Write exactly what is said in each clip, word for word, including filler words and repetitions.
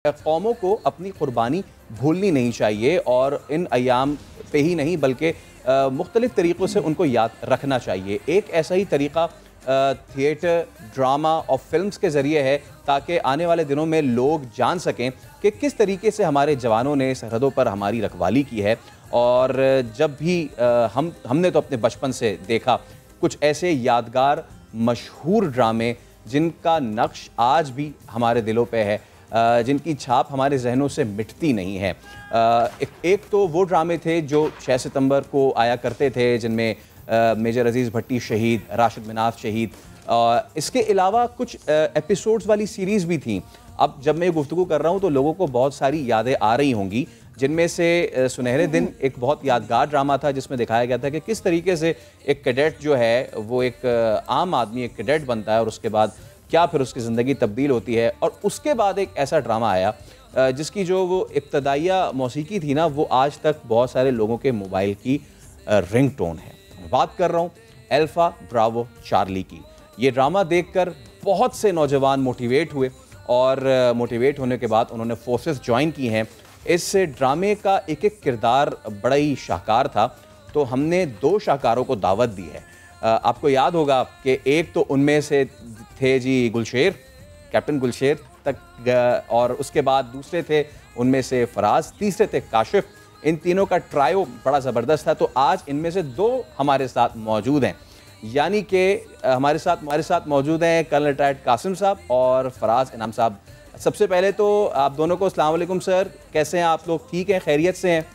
कौमों को अपनी कुर्बानी भूलनी नहीं चाहिए और इन अयाम पे ही नहीं बल्कि मुख्तलिफ़ तरीक़ों से उनको याद रखना चाहिए। एक ऐसा ही तरीक़ा थिएटर, ड्रामा और फिल्म्स के ज़रिए है ताकि आने वाले दिनों में लोग जान सकें कि किस तरीके से हमारे जवानों ने सरहदों पर हमारी रखवाली की है। और जब भी हम हमने तो अपने बचपन से देखा कुछ ऐसे यादगार मशहूर ड्रामे जिनका नक्श आज भी हमारे दिलों पे है, जिनकी छाप हमारे जहनों से मिटती नहीं है। एक, एक तो वो ड्रामे थे जो छः सितंबर को आया करते थे जिनमें मेजर अजीज़ भट्टी शहीद, राशिद मिनाफ शहीद, इसके अलावा कुछ एपिसोड्स वाली सीरीज़ भी थी। अब जब मैं गुफ्तगू कर रहा हूँ तो लोगों को बहुत सारी यादें आ रही होंगी, जिनमें से सुनहरे दिन एक बहुत यादगार ड्रामा था जिसमें दिखाया गया था कि किस तरीके से एक कैडेट जो है वो एक आम आदमी एक कैडेट बनता है और उसके बाद क्या फिर उसकी ज़िंदगी तब्दील होती है। और उसके बाद एक ऐसा ड्रामा आया जिसकी जो वो इब्तदाइया मौसीकी थी ना, वो आज तक बहुत सारे लोगों के मोबाइल की रिंग टोन है। मैं बात कर रहा हूँ अल्फा ब्रावो चार्ली की। ये ड्रामा देखकर बहुत से नौजवान मोटिवेट हुए और मोटिवेट होने के बाद उन्होंने फोर्सेस ज्वाइन की हैं। इस ड्रामे का एक एक किरदार बड़ा ही शाहकार था, तो हमने दो शाहकारों को दावत दी है। आपको याद होगा कि एक तो उनमें से थे जी गुलशेर, कैप्टन गुलशेर तक, और उसके बाद दूसरे थे उनमें से फराज, तीसरे थे काशिफ। इन तीनों का ट्रायो बड़ा ज़बरदस्त था। तो आज इनमें से दो हमारे साथ मौजूद हैं, यानी कि हमारे साथ हमारे साथ मौजूद हैं कर्नल रिटायर्ड कासिम साहब और फराज इनाम साहब। सबसे पहले तो आप दोनों को अस्सलाम वालेकुम सर, कैसे हैं आप लोग? ठीक हैं, खैरियत से हैं?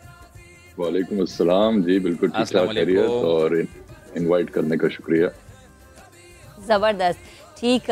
वालेकुम अस्सलाम जी, बिल्कुल ठीक ठाक, खैरियत, और इनवाइट करने का शुक्रिया। ज़बरदस्त, ठीक।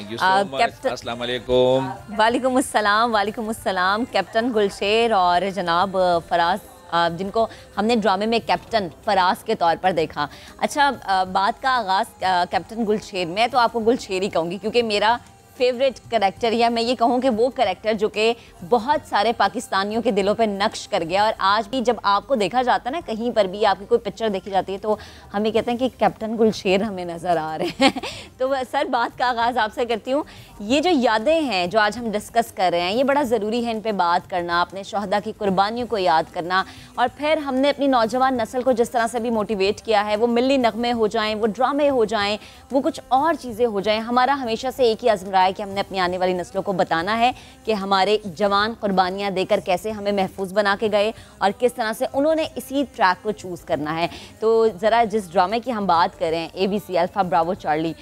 अस्सलाम वालेकुम। वालेकुम अस्सलाम, वालेकुम अस्सलाम। कैप्टन गुलशेर और जनाब फराज, जिनको हमने ड्रामे में कैप्टन फराज के तौर पर देखा। अच्छा, बात का आगाज़ कैप्टन गुलशेर, मैं तो आपको गुलशेर ही कहूँगी क्योंकि मेरा फेवरेट करैक्टर, या मैं ये कहूँ कि वो करैक्टर जो कि बहुत सारे पाकिस्तानियों के दिलों पे नक्श कर गया। और आज भी जब आपको देखा जाता है ना, कहीं पर भी आपकी कोई पिक्चर देखी जाती है तो हम ये कहते हैं कि कैप्टन गुलशेर हमें नज़र आ रहे हैं। तो सर, बात का आगाज़ आपसे करती हूँ। ये जो यादें हैं जो आज हम डिस्कस कर रहे हैं, ये बड़ा ज़रूरी है इन पर बात करना, अपने शहदा की कुर्बानियों को याद करना। और फिर हमने अपनी नौजवान नस्ल को जिस तरह से भी मोटिवेट किया है, वो मिल्ली नगमे हो जाएँ, वो ड्रामे हो जाएँ, वो कुछ और चीज़ें हो जाएँ, हमारा हमेशा से एक ही अज़्म रहा है कि हमने अपनी आने वाली नस्लों को बताना है कि हमारे जवान कुर्बानियां देकर कैसे हमें महफूज बना के गए और किस तरह से उन्होंने इसी ट्रैक को चूज़ करना है। तो ज़रा जिस ड्रामे की हम बात करें, A B C alpha bravo charlie,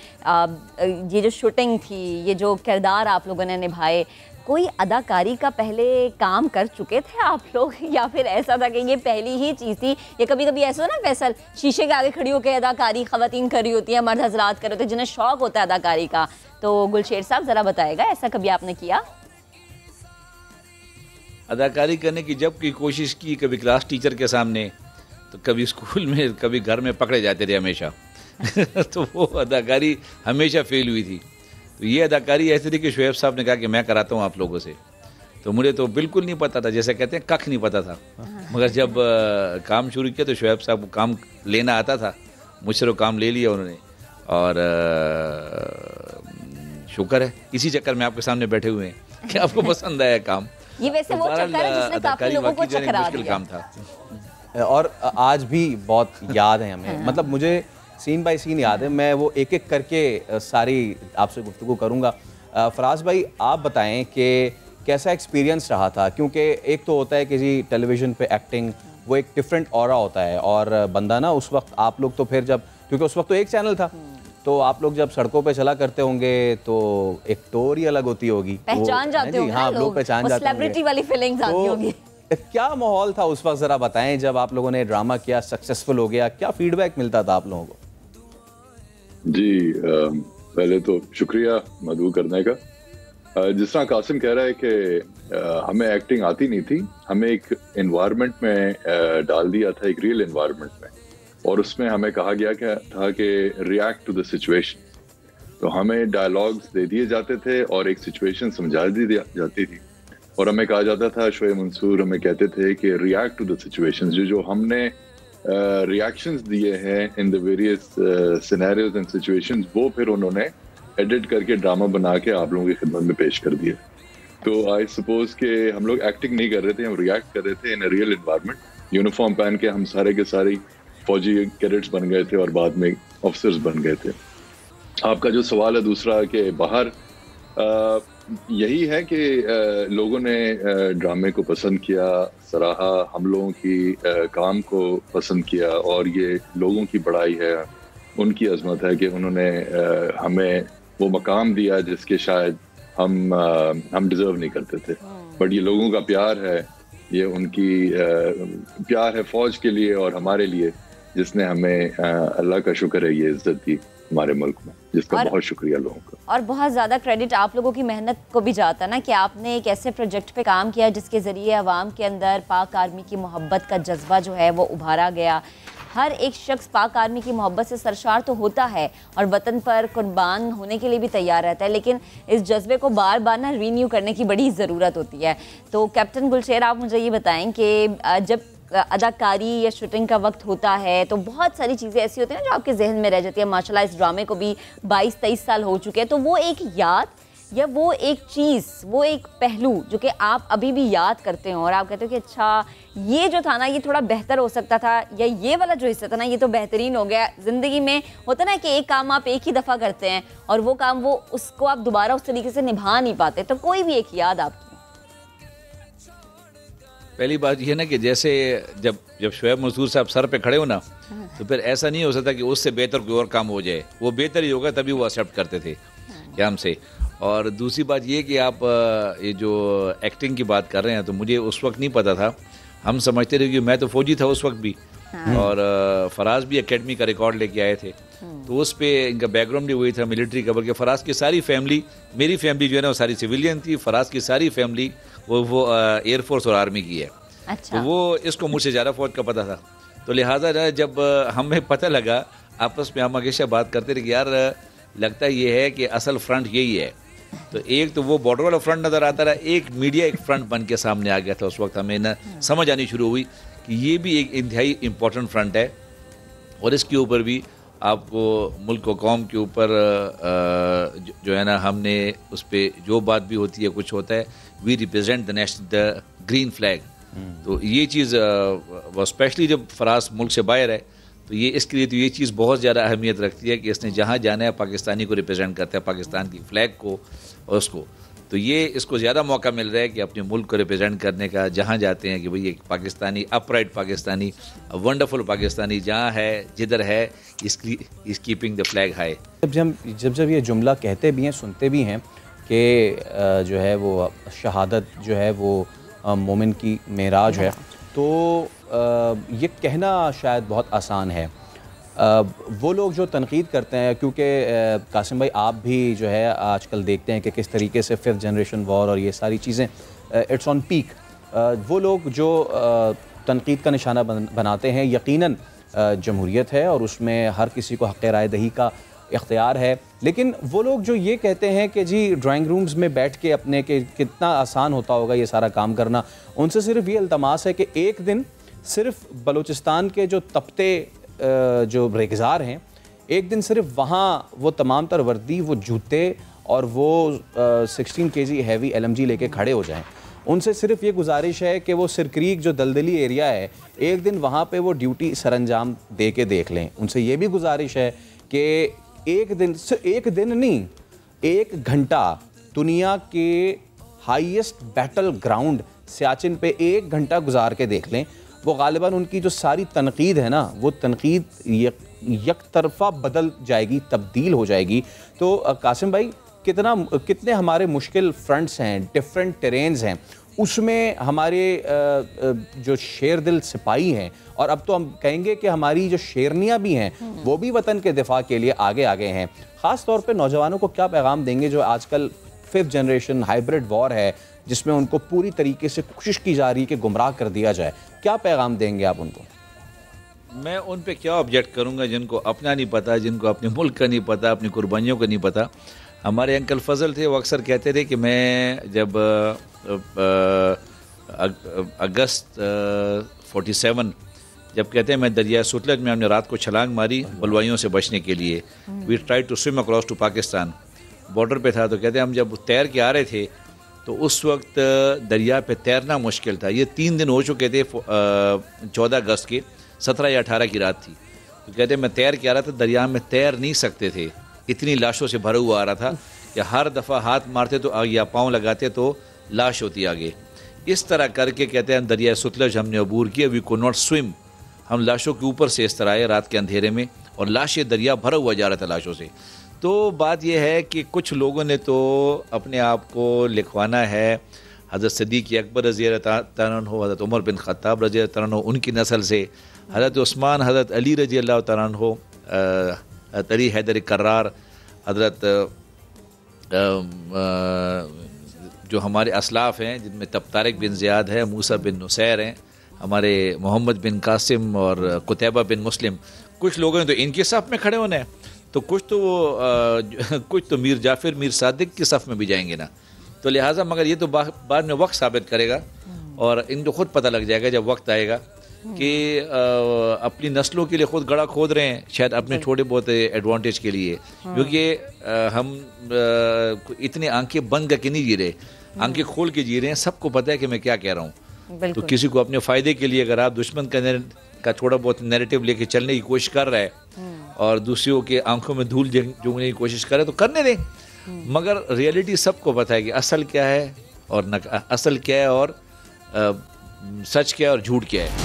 ये जो शूटिंग थी, ये जो किरदार आप लोगों ने निभाए, कोई अदाकारी का पहले काम कर चुके थे आप लोग, या फिर ऐसा था कि ये पहली ही चीज़ थी? या कभी कभी ऐसा हो ना फैसल, शीशे के आगे खड़ी होकर अदाकारी ख़वातीन कर रही होती है, मर्द हजरात कर रहे होते हैं जिन्हें शौक़ होता है अदाकारी का। तो गुलशेर साहब ज़रा बताएगा, ऐसा कभी आपने किया? अदाकारी करने की जब की कोशिश की, कभी क्लास टीचर के सामने, तो कभी स्कूल में, कभी घर में पकड़े जाते थे हमेशा। तो वो अदाकारी हमेशा फेल हुई थी। तो ये अदाकारी ऐसी थी कि शुएब साहब ने कहा कि मैं कराता हूँ आप लोगों से। तो मुझे तो बिल्कुल नहीं पता था, जैसे कहते हैं कख नहीं पता था। मगर जब आ, काम शुरू किया तो शुएब साहब को काम लेना आता था, मुझसे वो काम ले लिया उन्होंने। और शुक्र है इसी चक्कर में आपके सामने बैठे हुए हैं कि आपको पसंद आया काम। ये वैसे वो चक्कर है जिसने काफी लोगों को चकरा दिया। काम था और आज भी बहुत याद है हमें। मतलब मुझे सीन बाय सीन याद है, मैं वो एक एक करके सारी आपसे गुफ्तगू करूँगा। फराज भाई, आप बताएं कि कैसा एक्सपीरियंस रहा था, क्योंकि एक तो होता है कि जी टेलीविज़न पे एक्टिंग वो एक डिफरेंट ऑरा होता है, और बंदा ना उस वक्त आप लोग तो फिर जब, क्योंकि उस वक्त तो एक चैनल था, तो आप लोग जब सड़कों पे चला करते होंगे तो एक टोर ही अलग होती होगी, पहचान जाते होंगे। हाँ, लोग पहचान जाते होंगे, सेलिब्रिटी वाली फीलिंग्स आती होगी। क्या माहौल था उस वक्त, ज़रा बताएं। जब आप लोगों ने ड्रामा किया, सक्सेसफुल हो गया, क्या फीडबैक मिलता था आप लोगों को? जी, आ, पहले तो शुक्रिया मदऊ करने का। जिस तरह कासिम कह रहा है कि हमें एक्टिंग आती नहीं थी, हमें एक एनवायरनमेंट में आ, डाल दिया था, एक रियल एनवायरनमेंट में, और उसमें हमें कहा गया क्या था कि रिएक्ट टू द सिचुएशन। तो हमें डायलॉग्स दे दिए जाते थे और एक सिचुएशन समझा दी जाती थी, और हमें कहा जाता था, शोएब मंसूर हमें कहते थे कि रिएक्ट टू द सिचुएशंस। जो जो हमने रिएक्शंस uh, दिए हैं in the various scenarios and situations, वो फिर उन्होंने एडिट करके ड्रामा बना के आप लोगों की खिदमत में पेश कर दिया। तो आई सपोज के हम लोग एक्टिंग नहीं कर रहे थे, हम रिएक्ट कर रहे थे इन रियल एनवायरनमेंट। यूनिफॉर्म पहन के हम सारे के सारे फौजी कैडेट्स बन गए थे और बाद में ऑफिसर्स बन गए थे। आपका जो सवाल है दूसरा कि बाहर आ, यही है कि आ, लोगों ने ड्रामे को पसंद किया, सराहा, हम लोगों की आ, काम को पसंद किया और ये लोगों की बड़ाई है, उनकी अजमत है कि उन्होंने आ, हमें वो मकाम दिया जिसके शायद हम आ, हम डिजर्व नहीं करते थे। बट ये लोगों का प्यार है, ये उनकी आ, प्यार है फौज के लिए और हमारे लिए, जिसने हमें आ, अल्लाह का शुक्र है ये इज्जत दी हमारे मुल्क में, जिसका बहुत शुक्रिया लोगों का। और बहुत ज़्यादा क्रेडिट आप लोगों की मेहनत को भी जाता ना कि आपने एक ऐसे प्रोजेक्ट पे काम किया जिसके ज़रिए अवाम के अंदर पाक आर्मी की मोहब्बत का जज्बा जो है वो उभारा गया। हर एक शख्स पाक आर्मी की मोहब्बत से सरशार तो होता है और वतन पर कुर्बान होने के लिए भी तैयार रहता है, लेकिन इस जज्बे को बार बार ना रीन्यू करने की बड़ी ज़रूरत होती है। तो कैप्टन गुलशेर, आप मुझे ये बताएं कि जब अदाकारी या शूटिंग का वक्त होता है तो बहुत सारी चीज़ें ऐसी होती हैं ना जो आपके जहन में रह जाती है। माशाल्लाह इस ड्रामे को भी बाईस तेईस साल हो चुके हैं, तो वो एक याद या वो एक चीज़, वो एक पहलू जो कि आप अभी भी याद करते हो और आप कहते हो कि अच्छा ये जो था ना ये थोड़ा बेहतर हो सकता था, या ये वाला जो हिस्सा था ना ये तो बेहतरीन हो गया। ज़िंदगी में होता ना कि एक काम आप एक ही दफ़ा करते हैं और वो काम वो उसको आप दोबारा उस तरीके से निभा नहीं पाते, तो कोई भी एक याद आपकी? पहली बात यह ना कि जैसे जब जब शोएब मंसूर साहब सर पे खड़े हो ना, तो फिर ऐसा नहीं हो सकता कि उससे बेहतर कोई और काम हो जाए, वो बेहतर ही होगा तभी वो एक्सेप्ट करते थे क्या हमसे। और दूसरी बात ये कि आप ये जो एक्टिंग की बात कर रहे हैं, तो मुझे उस वक्त नहीं पता था, हम समझते रहे कि मैं तो फौजी था उस वक्त भी, और फराज भी एकेडमी का रिकॉर्ड लेके आए थे, तो उस पर इनका बैकग्राउंड भी वही था मिलिट्री का। बल्कि फराज की सारी फैमिली, मेरी फैमिली जो है ना वो सारी सिविलियन थी, फराज की सारी फैमिली वो वो एयरफोर्स और आर्मी की है। अच्छा। तो वो इसको मुझसे ज़्यादा फौज का पता था, तो लिहाजा जब हमें पता लगा, आपस में हम हमेशा बात करते रहे कि यार लगता ये है कि असल फ्रंट यही है। तो एक तो वो बॉर्डर वाला फ्रंट नज़र आता रहा, एक मीडिया एक फ्रंट बन के सामने आ गया था। उस वक्त हमें न समझ आनी शुरू हुई कि ये भी एक इंतहाई इम्पोर्टेंट फ्रंट है और इसके ऊपर भी आपको मुल्क व कौम के ऊपर जो है ना, हमने उस पर जो बात भी होती है कुछ होता है, we represent the national the green flag. तो ये चीज़ वो स्पेशली जब फराज मुल्क से बाहर है तो ये इसके लिए तो ये चीज़ बहुत ज़्यादा अहमियत रखती है कि इसने जहाँ जाना है पाकिस्तानी को रिप्रेजेंट करता है, पाकिस्तान की फ्लैग को और उसको। तो ये इसको ज़्यादा मौका मिल रहा है कि अपने मुल्क को रिप्रेजेंट करने का, जहाँ जाते हैं कि भाई एक पाकिस्तानी, अपराइट पाकिस्तानी, वंडरफुल पाकिस्तानी जहाँ है जिधर है, इसकी is keeping the flag high. जब जब जब जब ये जुमला कहते भी हैं, सुनते भी हैं कि जो है वो शहादत जो है वो मोमिन की मेराज है, तो ये कहना शायद बहुत आसान है। वो लोग जो तनकीद करते हैं, क्योंकि कासिम भाई आप भी जो है आजकल देखते हैं कि किस तरीके से फिफ्थ जनरेशन वॉर और ये सारी चीज़ें इट्स ऑन पीक, वो लोग जो तनकीद का निशाना बन, बनाते हैं, यकीनन जमहूरियत है और उसमें हर किसी को हक़ राय दही का इख्तियार है, लेकिन वो लोग जो ये कहते हैं कि जी ड्राइंग रूम्स में बैठ के अपने के कितना आसान होता होगा ये सारा काम करना, उनसे सिर्फ ये इल्तमास है कि एक दिन सिर्फ बलूचिस्तान के जो तपते जो रेगज़ार हैं, एक दिन सिर्फ वहाँ वो तमाम तर वर्दी, वो जूते और वो sixteen K G heavy L M G लेके खड़े हो जाएं। उनसे सिर्फ ये गुजारिश है कि वो सिरक्रीक जो दलदली एरिया है, एक दिन वहाँ पे वो ड्यूटी सरंजाम दे के देख लें। उनसे ये भी गुजारिश है कि एक दिन, सिर्फ एक दिन नहीं, एक घंटा दुनिया के हाईएस्ट बैटल ग्राउंड सियाचिन पे एक घंटा गुजार के देख लें। वो गालिबन उनकी जो सारी तनकीद है ना, वो तनकीद यक, यक तरफा बदल जाएगी, तब्दील हो जाएगी। तो कासिम भाई, कितना कितने हमारे मुश्किल फ्रंट्स हैं, डिफरेंट टेरेन्स हैं, उसमें हमारे जो शेर दिल सिपाही हैं, और अब तो हम कहेंगे कि हमारी जो शेरनियाँ भी हैं, वो भी वतन के दिफा के लिए आगे आगे हैं। ख़ास तौर पे नौजवानों को क्या पैगाम देंगे जो आजकल फिफ्थ जनरेशन हाइब्रिड वॉर है, जिसमें उनको पूरी तरीके से कोशिश की जा रही है कि गुमराह कर दिया जाए, क्या पैगाम देंगे आप उनको? मैं उन पे क्या ऑब्जेक्ट करूँगा जिनको अपना नहीं पता, जिनको अपने मुल्क का नहीं पता, अपनी कुर्बानियों का नहीं पता। हमारे अंकल फजल थे, वो अक्सर कहते थे कि मैं जब अगस्त फोर्टी सेवन जब कहते हैं मैं दरिया सुतलज में हमने रात को छलांग मारी बलवाइयों से बचने के लिए, we try to swim across to Pakistan, border पे था, तो कहते हैं हम जब तैर के आ रहे थे तो उस वक्त दरिया पे तैरना मुश्किल था। ये तीन दिन हो चुके थे, चौदह अगस्त के, सत्रह या अठारह की रात थी। तो कहते मैं तैर के आ रहा था, दरिया में तैर नहीं सकते थे, इतनी लाशों से भरा हुआ आ रहा था कि हर दफ़ा हाथ मारते तो या पाँव लगाते तो लाश होती आगे। इस तरह करके कहते हैं दरिया सतलज हमने अबूर किया। वी को नॉट स्विम, हम लाशों के ऊपर से इस तरह आए रात के अंधेरे में, और लाशें दरिया भरा हुआ जा रहा था लाशों से। तो बात यह है कि कुछ लोगों ने तो अपने आप को लिखवाना है हज़रत सिद्दीक़ अकबर रज़ी अल्लाह तआला अन्हु, हज़रत उमर बिन ख़त्ताब रज़ी अल्लाह तआला अन्हु उनकी नस्ल से, हज़रत उस्मान, हज़रत अली रज़ी अल्लाह तआला अन्हु, हज़रत अली हैदर कर्रार, हज़रत जो हमारे असलाफ़ हैं जिनमें तब तारिक बिन ज़ियाद है, मूसा बिन नुसैर हैं, हमारे मोहम्मद बिन कासिम और कुतैबा बिन मुस्लिम, कुछ लोगों ने तो इनके सफ़ में खड़े होने हैं, तो कुछ तो वो कुछ तो मीर जाफ़िर, मीर सादिक की सफ़ में भी जाएंगे ना। तो लिहाजा मगर ये तो बाद में वक्त साबित करेगा, और इनको खुद पता लग जाएगा जब वक्त आएगा कि अपनी नस्लों के लिए खुद गड़ा खोद रहे हैं, शायद अपने छोटे बहुत एडवांटेज के लिए, क्योंकि हम इतने आंखें बंद करके नहीं जी रहे, आंखें खोल के जी रहे हैं। सबको पता है कि मैं क्या कह रहा हूँ। तो किसी को अपने फ़ायदे के लिए अगर आप दुश्मन का का थोड़ा बहुत नैरेटिव लेके चलने की कोशिश कर रहा है और दूसरों के आंखों में धूल झोंकने की कोशिश कर रहे तो करने दें, मगर रियलिटी सबको पता है कि असल क्या है और न असल क्या है, और आ, सच क्या है और झूठ क्या है।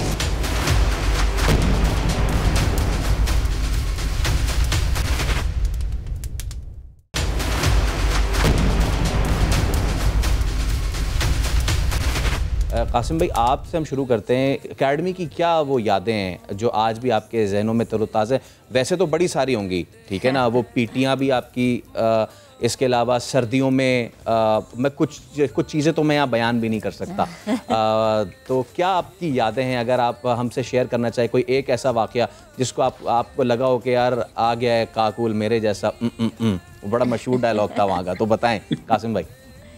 कासिम भाई, आपसे हम शुरू करते हैं। एकेडमी की क्या वो यादें हैं जो आज भी आपके जहनों में तरोताज़ा हैं? वैसे तो बड़ी सारी होंगी, ठीक है ना, वो पीटियाँ भी आपकी, आ, इसके अलावा सर्दियों में आ, मैं कुछ कुछ चीज़ें तो मैं यहाँ बयान भी नहीं कर सकता। आ, तो क्या आपकी यादें हैं, अगर आप हमसे शेयर करना चाहें कोई एक ऐसा वाक़या जिसको आप आपको लगा हो कि यार आ गया है काकुल मेरे जैसा, उम, उम, उम, बड़ा मशहूर डायलॉग था वहाँ का, तो बताएं कासिम भाई।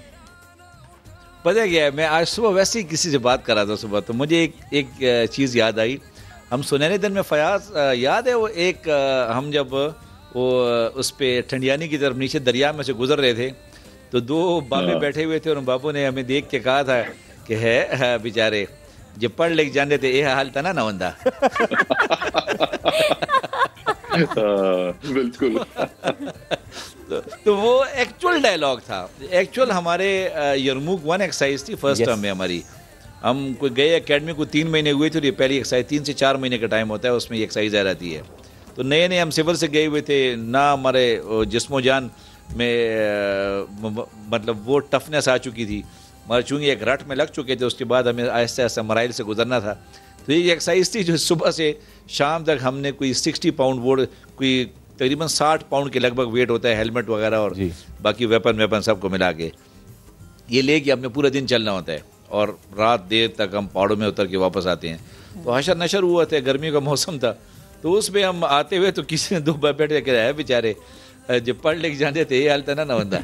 पता क्या है, मैं आज सुबह वैसे ही किसी से बात कर रहा था सुबह, तो मुझे एक एक चीज़ याद आई। हम सुनहरे दिन में फयाज याद है वो एक, हम जब वो उस पे ठंडियानी की तरफ नीचे दरिया में से गुजर रहे थे, तो दो बाबे बैठे हुए थे और बाबू ने हमें देख के कहा था कि है बेचारे जब पढ़ लिख जाने थे ये हाल था ना ना बंदा। बिल्कुल। तो, तो वो एक्चुअल डायलॉग था। एक्चुअल हमारे यरमुक वन एक्सरसाइज थी फर्स्ट टर्म में हमारी। हम कोई गए एकेडमी को तीन महीने हुए थे, ये पहली एक्सरसाइज तीन से चार महीने का टाइम होता है, उसमें ये एक्सरसाइज आ रहती है। तो नए नए हम सिविल से गए हुए थे ना, हमारे जिस्मो जान में मतलब वो टफनेस आ चुकी थी, मगर चूँकि एक रट में लग चुके थे, उसके बाद हमें आहिस्ता आहिस्ता मराइल से गुजरना था। तो ये एक्सरसाइज थी जो सुबह से शाम तक हमने कोई सिक्सटी पाउंड वो कोई तकरीबन साठ पाउंड के लगभग वेट होता है, हेलमेट वगैरह और बाकी वेपन वेपन सबको मिला के ये लेके हमने पूरा दिन चलना होता है, और रात देर तक हम पहाड़ों में उतर के वापस आते हैं। तो हशर नशर हुआ था, गर्मी का मौसम था, तो उसमें हम आते हुए तो किसी ने दो बैठे के रहे बेचारे जब पढ़ लिख जाते थे ये हाल था ना ना बंदा।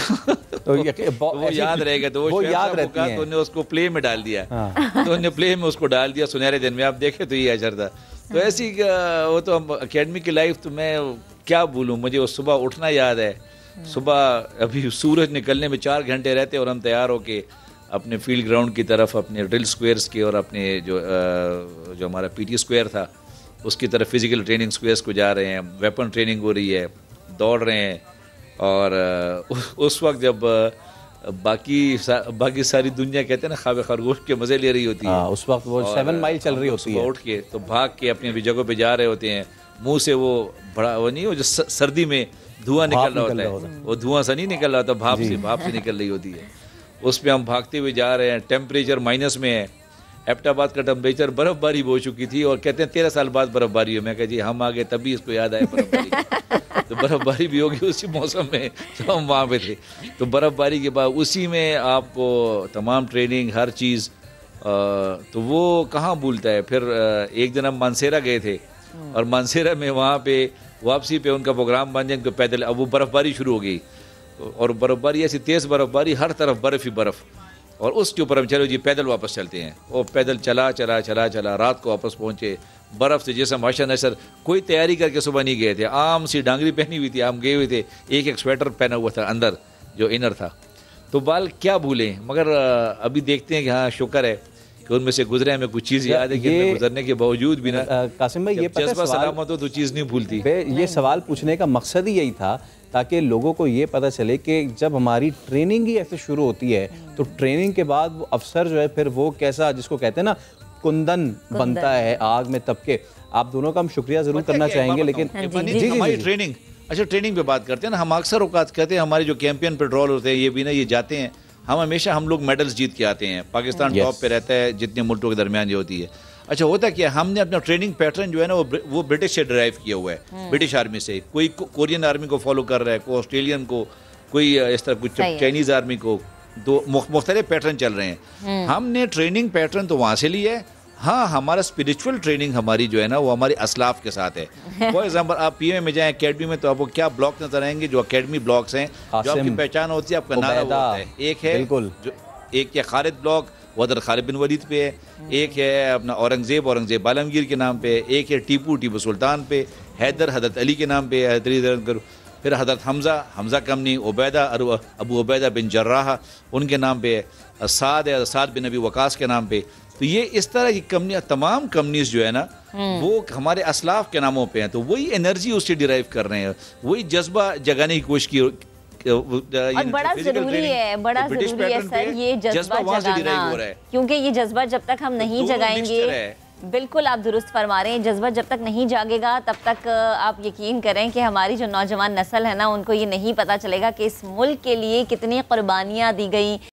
तो वो याद रहेगा, तो वो याद रहता है, तो उन्हें उसको प्ले में डाल दिया। हाँ। तो उन्हें प्ले में उसको डाल दिया सुनहरे दिन में, आप देखे तो ये अजर था। तो ऐसी वो तो हम अकेडमी की लाइफ, तो मैं क्या बोलूँ, मुझे वो सुबह उठना याद है। सुबह अभी सूरज निकलने में चार घंटे रहते और हम तैयार होके अपने फील्ड ग्राउंड की तरफ, अपने ड्रिल स्क्वायर्स के और अपने जो जो हमारा पीटी स्क्वायर था उसकी तरफ फिजिकल ट्रेनिंग स्क्वायर्स को जा रहे हैं, वेपन ट्रेनिंग हो रही है, दौड़ रहे हैं। और उस, उस वक्त जब बाकी सा, बाकी सारी दुनिया कहते हैं ना ख्वाब खरगोश के मज़े ले रही होती है, उस वक्त वो सेवन माइल चल रही होती है, उठ के तो भाग के अपनी अपनी जगह पे जा रहे होते हैं। मुंह से वो बड़ा वो नहीं हो जो सर्दी में धुआं निकल रहा होता है, वो धुआं सा नहीं निकल रहा होता, भाप से भाप से निकल रही होती है। उस पर हम भागते हुए जा रहे हैं, टेम्परेचर माइनस में है, एबटाबाद का टेम्परेचर बर्फ़बारी हो चुकी थी, और कहते हैं तेरह साल बाद बर्फ़बारी हो। मैं कह जी हम आ गए तभी इसको याद आया बर्फ़बारी। तो बर्फ़बारी भी होगी उसी मौसम में तो हम वहाँ पे थे। तो बर्फ़बारी के बाद उसी में आपको तमाम ट्रेनिंग हर चीज़, तो वो कहाँ भूलता है। फिर एक दिन हम मानसेरा गए थे, और मानसेरा में वहाँ पे वापसी पे उनका प्रोग्राम बन जाए तो पैदल, अब वो बर्फ़बारी शुरू हो गई, और बर्फ़बारी ऐसी तेज़ बर्फ़बारी, हर तरफ बर्फ़ ही बर्फ़, और उसके ऊपर हम चलो जी पैदल वापस चलते हैं। और पैदल चला चला चला चला रात को वापस पहुँचे, बर्फ़ से जैसे हशर नशर, कोई तैयारी करके सुबह नहीं गए थे, आम सी डांगरी पहनी हुई थी, हम गए हुए थे, एक एक स्वेटर पहना हुआ था अंदर जो इनर था। तो बाल क्या भूलें, मगर अभी देखते हैं कि हाँ शुक्र है कि उनमें से गुजरे, हमें कुछ चीज़ याद है कि उनमें गुजरने के बावजूद भी ना कासिम भाई ये जज्बा सलामत हो तो चीज़ नहीं भूलती। ये सवाल पूछने का मकसद ही यही था ताकि लोगों को ये पता चले कि जब हमारी ट्रेनिंग ही ऐसे शुरू होती है तो ट्रेनिंग के बाद वो अफसर जो है फिर वो कैसा, जिसको कहते हैं ना कुंदन बनता है आग में तब के। आप दोनों का हम शुक्रिया ज़रूर करना चाहेंगे, लेकिन हमारी ट्रेनिंग, अच्छा ट्रेनिंग पे बात करते हैं ना, हम अक्सर औकात कहते हैं हमारे जो कैंपियन पेट्रोल होते हैं ये भी ना ये जाते हैं, हम हमेशा हम लोग मेडल्स जीत के आते हैं, पाकिस्तान टॉप पे रहता है जितने मुल्कों के दरमियान ये होती है। अच्छा होता क्या, हमने अपना ट्रेनिंग पैटर्न जो है ना वो वो ब्रिटिश से ड्राइव किया हुआ है, ब्रिटिश आर्मी से। कोई कोरियन आर्मी को फॉलो कर रहा है, कोई ऑस्ट्रेलियन को, कोई इस तरह कुछ चाइनीज़ आर्मी को, दो मुख्तलिफ पैटर्न चल रहे हैं। हमने ट्रेनिंग पैटर्न तो वहाँ से लिया है। हाँ, हमारा स्पिरिचुअल ट्रेनिंग हमारी जो है ना वो हमारे असलाफ के साथ है। फॉर एग्जाम्पल आप पीएम में जाएं अकेडमी में तो आपको क्या ब्लॉक नजर आएंगे, जो अकेडमी ब्लॉक्स हैं, जो आपकी पहचान होती है, आपका नारा होता है। एक है बिल्कुल जो एक है खालिद ब्लॉक, वो हज़रत खालिद बिन वलीद पे है। एक है अपना औरंगज़ेब, औरंगज़ेब आलमगीर के नाम पे। एक है टीपू, टीपू सुल्तान पे। हैदर, हज़रत अली के नाम पे है। फिर हज़रत हमज़ा, हमज़ा कमनी, उबैदा, अबू उबैदा बिन जर्राह उनके नाम पे है। साद है, साद बिन नबी वकास के नाम पे। तो ये इस तरह की कंपनियां, तमाम कंपनीज जो है ना वो हमारे असलाफ के नामों पे हैं। तो वही एनर्जी उससे डिराइव कर रहे हैं, वही जज्बा जगाने की कोशिश की। और बड़ा जरूरी है, बड़ा जरूरी है सर ये जज्बा जगाना, क्योंकि ये जज्बा जब तक हम नहीं जगाएंगे, बिल्कुल आप दुरुस्त फरमा रहे हैं, जज्बा जब तक नहीं जागेगा तब तक आप यकीन करें कि हमारी जो नौजवान नस्ल है ना उनको ये नहीं पता चलेगा कि इस मुल्क के लिए कितनी कुर्बानियाँ दी गई।